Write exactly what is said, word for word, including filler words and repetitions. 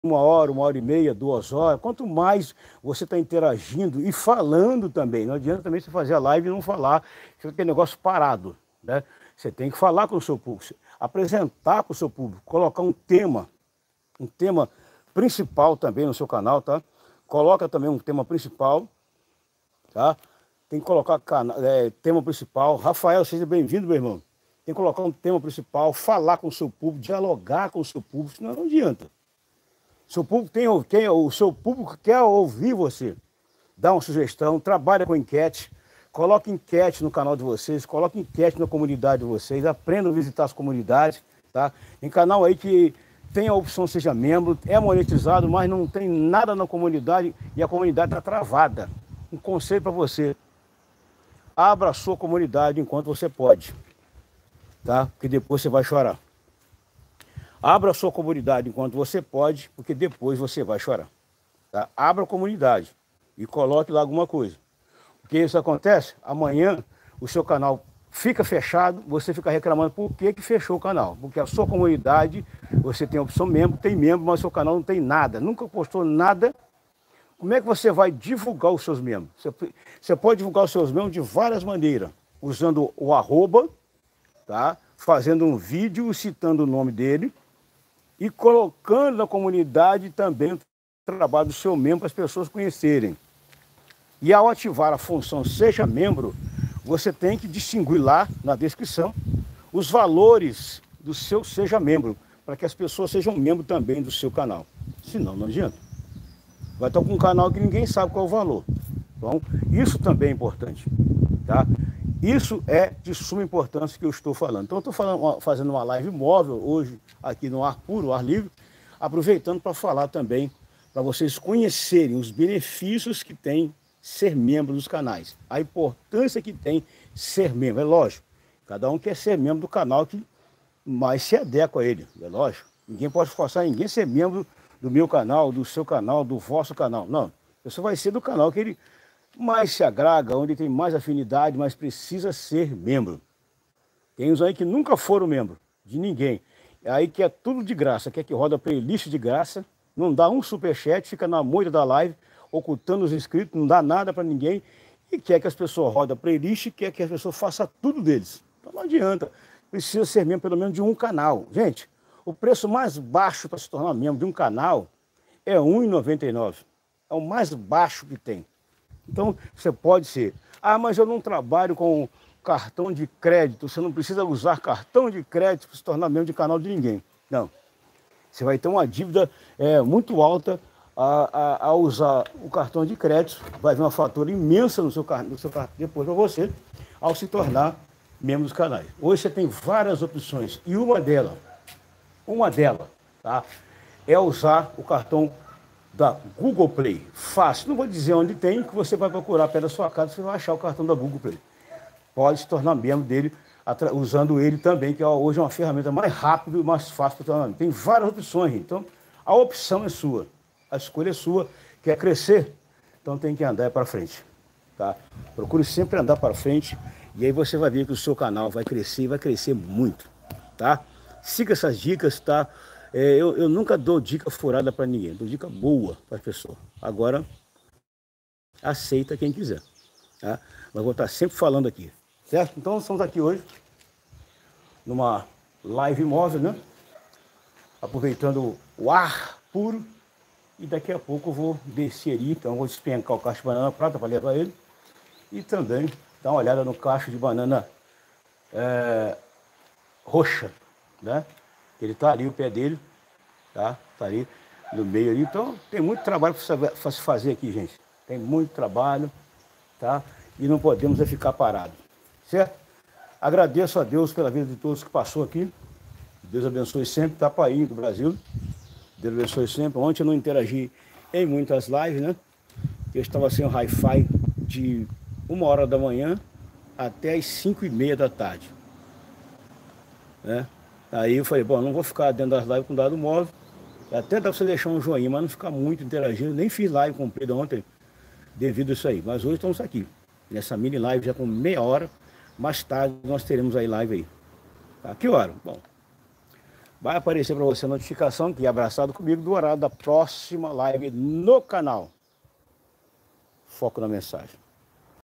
uma hora, uma hora e meia, duas horas, quanto mais você está interagindo e falando também. Não adianta também você fazer a live e não falar, fica aquele negócio parado, né? Você tem que falar com o seu público, apresentar com o seu público, colocar um tema, um tema principal também no seu canal, tá? Coloca também um tema principal, tá? Tem que colocar cana é, tema principal. Rafael, seja bem-vindo, meu irmão. Tem que colocar um tema principal, falar com o seu público, dialogar com o seu público, senão não adianta. Seu público tem, tem, o seu público quer ouvir você. Dá uma sugestão, trabalha com enquete, coloque enquete no canal de vocês, coloque enquete na comunidade de vocês, aprendam a visitar as comunidades, tá? Tem canal aí que tem a opção seja membro, é monetizado, mas não tem nada na comunidade e a comunidade está travada. Um conselho para você, abra a sua comunidade enquanto você pode, tá? Porque depois você vai chorar. Abra a sua comunidade enquanto você pode, porque depois você vai chorar, tá? Abra a comunidade e coloque lá alguma coisa. Porque isso acontece, amanhã o seu canal fica fechado, você fica reclamando por que que fechou o canal. Porque a sua comunidade, você tem a opção membro, tem membro, mas o seu canal não tem nada, nunca postou nada. Como é que você vai divulgar os seus membros? Você, você pode divulgar os seus membros de várias maneiras, usando o arroba, tá? Fazendo um vídeo citando o nome dele e colocando na comunidade também o trabalho do seu membro para as pessoas conhecerem. E ao ativar a função Seja Membro, você tem que distinguir lá na descrição os valores do seu Seja Membro, para que as pessoas sejam membro também do seu canal. Senão, não adianta. Vai estar com um canal que ninguém sabe qual é o valor. Então, isso também é importante, tá? Isso é de suma importância que eu estou falando. Então, eu estou falando, fazendo uma live móvel hoje, aqui no ar puro, ar livre, aproveitando para falar também, para vocês conhecerem os benefícios que tem ser membro dos canais, a importância que tem ser membro. É lógico, cada um quer ser membro do canal que mais se adequa a ele, é lógico. Ninguém pode forçar ninguém a ser membro do meu canal, do seu canal, do vosso canal. Não, você vai ser do canal que ele mais se agrada, onde tem mais afinidade, mas precisa ser membro. Tem uns aí que nunca foram membro de ninguém, aí que é tudo de graça, quer que roda playlist de graça, não dá um superchat, fica na moita da live, ocultando os inscritos, não dá nada para ninguém, e quer que as pessoas rodem a playlist, quer que as pessoas façam tudo deles. Então não adianta, precisa ser membro pelo menos de um canal. Gente, o preço mais baixo para se tornar membro de um canal é um real e noventa e nove centavos. É o mais baixo que tem. Então você pode ser, ah, mas eu não trabalho com cartão de crédito, você não precisa usar cartão de crédito para se tornar membro de canal de ninguém. Não, você vai ter uma dívida é, muito alta A, a, a usar o cartão de crédito, vai vir uma fatura imensa no seu, no seu cartão depois para você, ao se tornar membro dos canais. Hoje você tem várias opções, e uma delas, uma delas, tá, é usar o cartão da Google Play. Fácil, não vou dizer onde tem, que você vai procurar perto da sua casa, você vai achar o cartão da Google Play. Pode se tornar membro dele, usando ele também, que hoje é uma ferramenta mais rápida e mais fácil para tornar membro. Tem várias opções, então a opção é sua. A escolha é sua, quer crescer, então tem que andar para frente, tá? Procure sempre andar para frente e aí você vai ver que o seu canal vai crescer e vai crescer muito, tá? Siga essas dicas, tá? É, eu, eu nunca dou dica furada para ninguém, dou dica boa para as pessoas. Agora, aceita quem quiser, tá? Mas vou estar sempre falando aqui, certo? Então, estamos aqui hoje, numa live móvel, né? Aproveitando o ar puro. E daqui a pouco eu vou descer ali, então eu vou despencar o cacho de banana prata para levar ele. E também dar uma olhada no cacho de banana é, roxa, né? Ele tá ali, o pé dele, tá? Tá ali no meio ali. Então tem muito trabalho para se fazer aqui, gente. Tem muito trabalho, tá? E não podemos é ficar parados, certo? Agradeço a Deus pela vida de todos que passou aqui. Deus abençoe sempre, tá, país do Brasil. Deus abençoe sempre. Ontem eu não interagi em muitas lives, né? Eu estava sem o Wi-Fi de uma hora da manhã até as cinco e meia da tarde, né? Aí eu falei, bom, não vou ficar dentro das lives com dado móvel. Até dá para você deixar um joinha, mas não ficar muito interagindo. Nem fiz live comprida ontem devido a isso aí. Mas hoje estamos aqui, nessa mini live já com meia hora. Mais tarde nós teremos aí live aí. Tá? Que hora? Bom, vai aparecer para você a notificação que é abraçado comigo do horário da próxima live no canal. Foco na mensagem.